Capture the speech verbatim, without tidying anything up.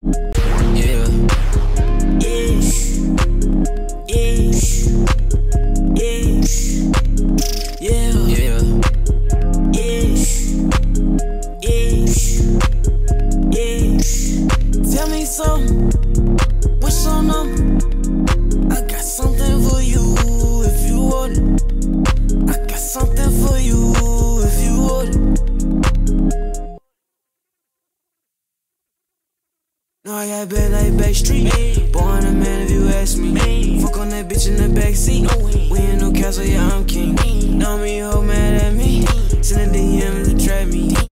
Yeah. Yeah. Yeah. Yeah. Yeah. Yeah. Yeah. Yeah. Tell me something. What's your number? I got something for you if you want it. I got something for you if you want it. No, I got bad like Backstreet. Born a man if you ask me. Fuck on that bitch in the backseat. We ain't no castle, yeah, I'm king. Know me, hoe mad at me. Send a D M to trap me.